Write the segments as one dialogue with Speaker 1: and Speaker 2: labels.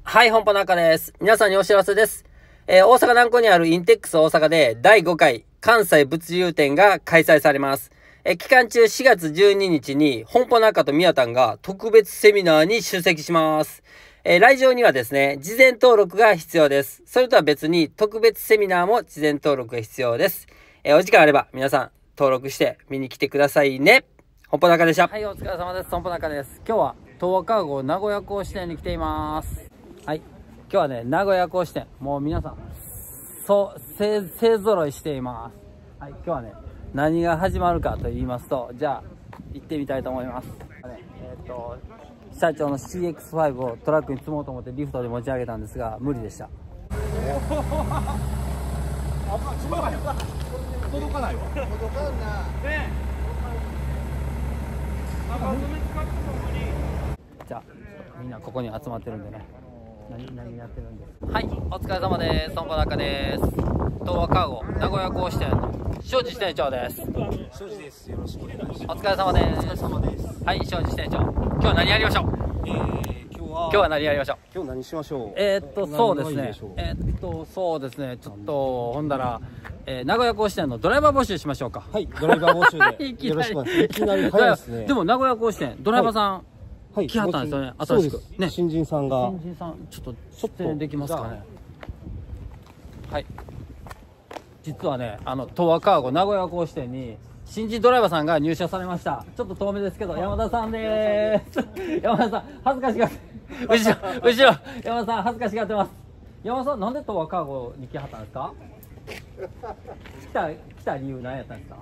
Speaker 1: はい、本舗中です。皆さんにお知らせです。大阪南港にあるインテックス大阪で第5回関西物流展が開催されます。期間中4月12日に本舗中と宮丹が特別セミナーに出席します。来場にはですね、事前登録が必要です。それとは別に特別セミナーも事前登録が必要です。お時間あれば皆さん登録して見に来てくださいね。本舗中でした。はい、お疲れ様です。本舗中です。今日は東和カーゴ名古屋港支店に来ています。はい。今日はね、名古屋港支店。もう皆さん、勢揃いしています。はい。今日はね、何が始まるかと言いますと、じゃあ、行ってみたいと思います。社長の CX5 をトラックに積もうと思ってリフトで持ち上げたんですが、無理でした。
Speaker 2: 届かないわ。届かんな。ね。
Speaker 1: じゃあ、みんなここに集まってるんでね。何やってるんですか。はい、お疲れ様です。本舗中です。東和カーゴ名古屋港支店の庄司支店長です。
Speaker 2: 庄司です。よろしくお願いします。
Speaker 1: お疲れ様です。
Speaker 2: お疲れ様です。
Speaker 1: はい、庄司支店長。今日は何やりましょう。今日は何やりましょう。
Speaker 2: 今日何しましょう。
Speaker 1: そうですね。そうですね。ちょっとほんだら、名古屋港支店のドライバー募集しましょうか。
Speaker 2: はい、ドライバー募集でよろしくお願いします。いきなり早いですね。
Speaker 1: でも名古屋港支店ドライバーさん、はい、来はったんですよね。新しくね。
Speaker 2: 新人さんが。
Speaker 1: 新人さんちょっと出演できますかね。はい。実はね、東和カーゴ名古屋港支店に新人ドライバーさんが入社されました。ちょっと遠目ですけど、山田さんでーす。山田さん恥ずかしがって、後ろ山田さん恥ずかしがってます。山田さんなんで東和カーゴに来はったんですか。来た理由何やったんですか。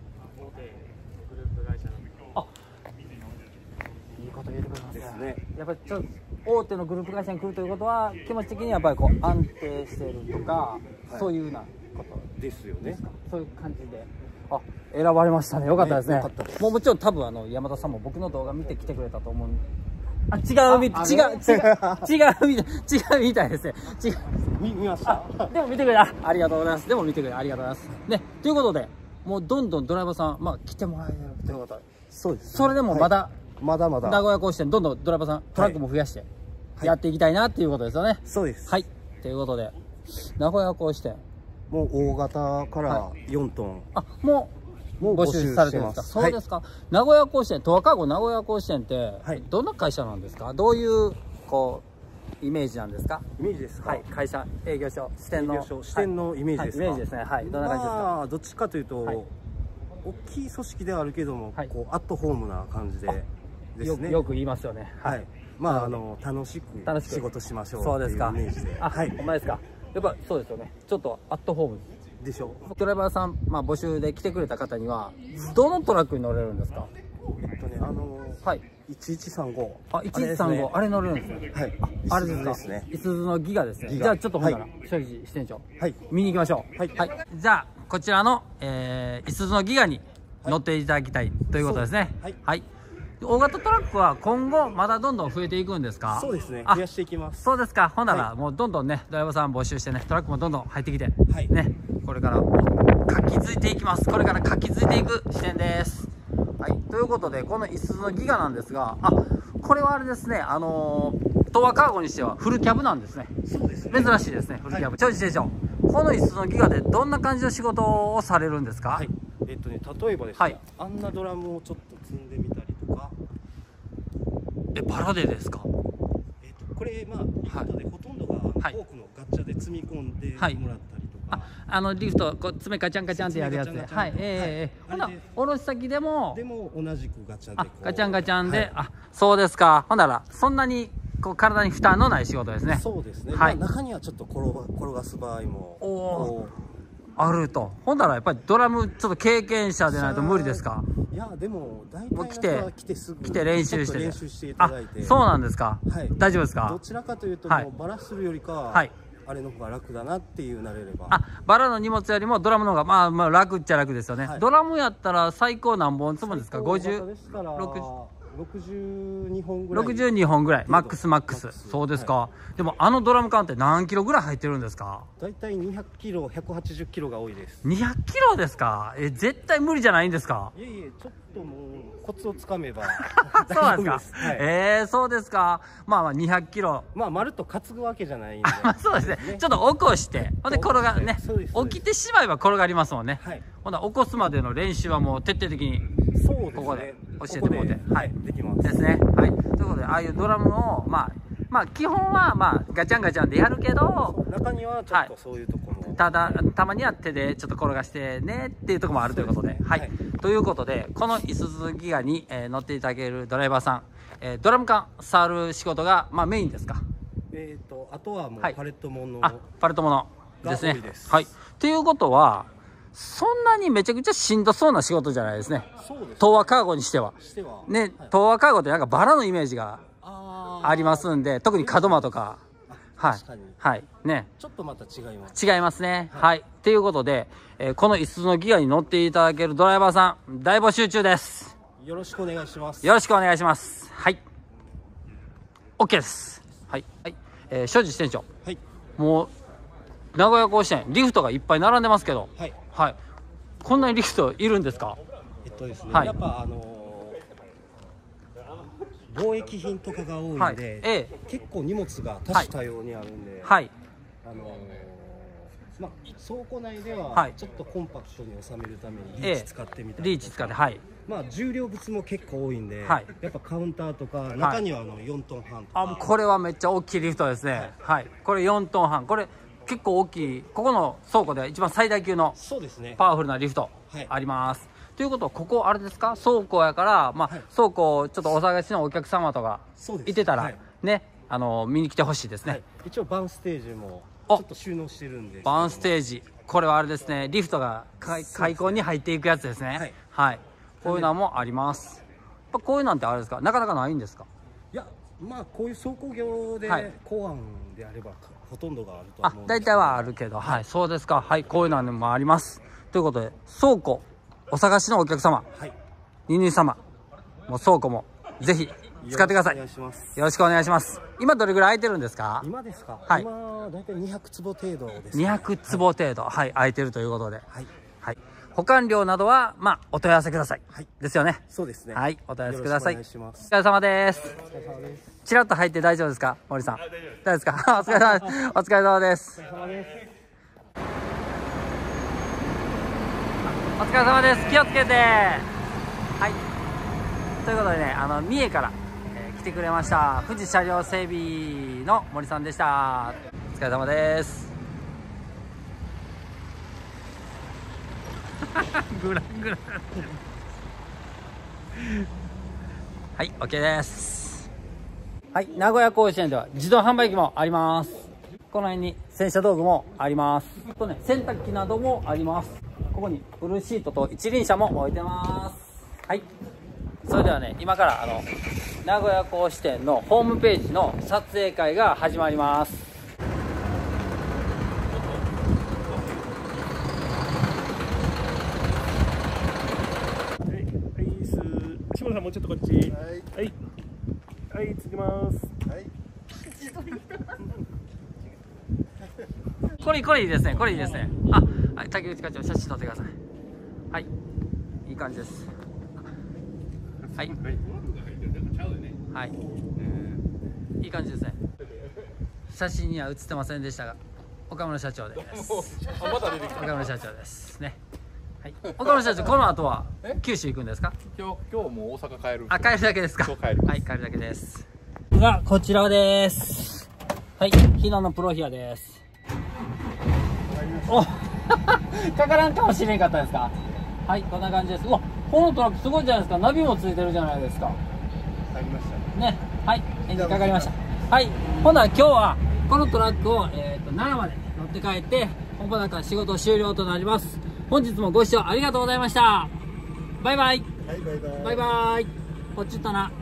Speaker 1: あ、いいこと言ってくれます
Speaker 2: ですね。
Speaker 1: やっぱりちょっと大手のグループ会社に来るということは気持ち的にやっぱりこう安定しているとか、はい、そういうようなこと
Speaker 2: ですよね。
Speaker 1: そういう感じで。あ、選ばれましたね。よかったですね。もうもちろん多分山田さんも僕の動画見て来てくれたと思う。あ、違うみたいですね。
Speaker 2: 見ました。
Speaker 1: でも見てくれた。ありがとうございます。でも見てくれた。ありがとうございます。ね、ということで、もうどんどんドライバーさん、来てもらえるということで。
Speaker 2: そうです、ね。
Speaker 1: それでもまだ、
Speaker 2: まだ
Speaker 1: 名古屋港支店どんどんドライバーさん、トラックも増やしてやっていきたいなっていうことですよね。
Speaker 2: そうです。
Speaker 1: はい。ということで、名古屋港支店。
Speaker 2: もう大型から4トン。
Speaker 1: あ、もう募集されてるんですか。そうですか。名古屋港支店、東和カーゴ名古屋港支店って、どんな会社なんですか。どういうこうイメージなんですか。
Speaker 2: イメージですか。
Speaker 1: はい、会社、営業所、支店の
Speaker 2: イメージですか。
Speaker 1: イメージですね。はい、どんな感じですか。
Speaker 2: どっちかというと、大きい組織ではあるけども、こうアットホームな感じでですね。
Speaker 1: よく言いますよね。
Speaker 2: はい。まあ楽しく仕事しましょうっていうイメージで。
Speaker 1: はい。ほんまですか。やっぱそうですよね。ちょっとアットホーム
Speaker 2: でしょ。
Speaker 1: ドライバーさん、募集で来てくれた方にはどのトラックに乗れるんですか。はい。
Speaker 2: 1135。
Speaker 1: あ、1135。あれ乗れるんですね。
Speaker 2: はい。
Speaker 1: あれですね。いすゞのギガですね。じゃあちょっとほんなら庄司支店長。はい。見に行きましょう。はい。じゃあこちらのいすゞのギガに乗っていただきたいということですね。はい。大型トラックは今後まだどんどん増えていくんですか。
Speaker 2: そうですね。増やしていきます。
Speaker 1: そうですか。ほんならもうどんどんねドライバーさん募集してね、トラックもどんどん入ってきてね、これから活気づいていきます。これから活気づいていく視点です。はい。ということでこのいすゞのギガなんですが、これはあれですね。東和カーゴにしてはフルキャブなんですね。
Speaker 2: そうですね。
Speaker 1: 珍しいですね。フルキャブ。庄司支店長。このいすゞのギガでどんな感じの仕事をされるんですか。はい。
Speaker 2: 例えばですね。あんなドラムをちょっと積んでみたりとか。
Speaker 1: バラでですか。
Speaker 2: これリフトでほとんどが多くのガッチャで積み込んでもらったりとか、
Speaker 1: リフトこう爪ガチャンガチャンってやるやつで、ほな卸先でも
Speaker 2: 同じくガチャで
Speaker 1: ガチャンガチャンで、そうですか。ほんならそんなにこう体に負担のない仕事ですね。
Speaker 2: そうですね。中にはちょっと転がす場合も
Speaker 1: あると。ほんならやっぱりドラムちょっと経験者でないと無理ですか。
Speaker 2: いやでも大体
Speaker 1: 来て練習して
Speaker 2: いただいて。
Speaker 1: そうなんですか。大丈夫ですか。
Speaker 2: どちらかというともうバラするよりかはあれの方が楽だなっていうなれれば。
Speaker 1: バラの荷物よりもドラムの方が楽っちゃ楽ですよね。ドラムやったら最高何本積むんですか。50、60。
Speaker 2: 62本ぐらい。
Speaker 1: 62本ぐらい、マックス。そうですか。でもドラム缶って何キロぐらい入ってるんですか？
Speaker 2: だいたい200キロ、180キロが多いです。
Speaker 1: 200キロですか？絶対無理じゃないんですか？
Speaker 2: いえいえ、ちょっともうコツをつかめば
Speaker 1: そうなんですか。はい、そうですか。まあ200キロ。
Speaker 2: まあまるっと担ぐわけじゃないんで。
Speaker 1: そうですね。ちょっと起こして、ほんで転がね、起きてしまえば転がりますもんね。はい。ほんな起こすまでの練習はもう徹底的にここで教えてもらって、
Speaker 2: はい、できます。
Speaker 1: ですね。はい。ということで、ああいうドラムをまあ基本はガチャンガチャンでやるけど、
Speaker 2: 中にはちょっとそういうところ、
Speaker 1: たまには手でちょっと転がしてねっていうところもあるということで、はい。ということで、このいすゞギガに乗っていただけるドライバーさん、ドラム缶触る仕事がメインですか？
Speaker 2: あとはもうパレットもの、
Speaker 1: パレットものですね。はい。ということは、そんなにめちゃくちゃしんどそうな仕事じゃないですね。東和カーゴにしては。ね、東和カーゴってなんかバラのイメージがありますんで、特に門真とか。はい。はい。ね。
Speaker 2: ちょっとまた違います。
Speaker 1: 違いますね。はい。ということで、このいすゞのギガに乗っていただけるドライバーさん、大募集中です。
Speaker 2: よろしくお願いします。
Speaker 1: よろしくお願いします。はい。OK です。はい。はい。庄司支店長。はい。もう、名古屋甲子園、リフトがいっぱい並んでますけど。はい。はい。こんなにリフトいるんですか？
Speaker 2: ですね。やっぱ貿易品とかが多いんで、結構荷物が多種多様にあるんで、はい。まあ倉庫内ではちょっとコンパクトに収めるためにリーチ使ってみたり、
Speaker 1: リーチ使って、はい。
Speaker 2: まあ重量物も結構多いんで、やっぱカウンターとか中には4トン半とか。
Speaker 1: あ、これはめっちゃ大きいリフトですね。はい。これ4トン半。これ結構大きい。ここの倉庫では一番最大級のパワフルなリフトあります。ということは、ここあれですか？倉庫やから、倉庫ちょっとお探しのお客様とかいてたらね、見に来てほしいですね。
Speaker 2: 一応バンステージもちょっと収納してるんで。
Speaker 1: バンステージ、これはあれですね、リフトが開口に入っていくやつですね。はい。こういうのもあります。こういうなんてあれですか？なかなかないんですか？
Speaker 2: いや、まあこういう倉庫業で港湾であればほとんどがあると思うんですけど。
Speaker 1: 大体はあるけど、はい、そうですか。はい、こういうのもあります。ということで、倉庫お探しのお客様、二人様、もう倉庫もぜひ使ってください。よろしくお願いします。今どれぐらい空いてるんですか？
Speaker 2: 今ですか？はい。今だいたい200坪程度です。
Speaker 1: 200坪程度、はい、空いてるということで、はい、はい。保管料などはお問い合わせください。はい。ですよね。
Speaker 2: そうですね。
Speaker 1: はい、お問い合わせください。お疲れ様です。お疲れ様です。ちらっと入って大丈夫ですか、森さん？大丈夫ですか？お疲れ様です。お疲れ様です。お疲れ様です。お疲れ様です。気をつけて。はい。ということでね、三重から、来てくれました。富士車両整備の森さんでした。お疲れ様です。グラングラン。はい、OK です。はい、名古屋甲子園では自動販売機もあります。この辺に洗車道具もあります。とね、洗濯機などもあります。ここにブルーシートと一輪車も置いてます。はい。それではね、今から名古屋甲子店のホームページの撮影会が始まります。
Speaker 3: 志村さんもうちょっとこっち。はい。はい、つきます。はい。
Speaker 1: これいいですね。これいいですね。はい、竹内課長、写真撮ってください。はい。いい感じです。はい。はい。いい感じですね。写真には写ってませんでしたが、岡村社長です。岡村社長ですね。はい。岡村社長、この後は九州行くんですか？
Speaker 4: 今日もう大阪帰る。
Speaker 1: 帰るだけですか？
Speaker 4: 帰る。
Speaker 1: はい、帰るだけです。がこちらです。はい、日野のプロヒアです。おかからんかもしれんかったですか？はい、こんな感じです。うわ、このトラックすごいじゃないですか。ナビもついてるじゃないですか。
Speaker 2: 入りました
Speaker 1: ね。はい、エンジンかかりました。はい、ほな今日はこのトラックを、奈良まで乗って帰って本番から仕事終了となります。本日もご視聴ありがとうございました。バイバイ。はい、バイバイ。バイバイ。こっちとな。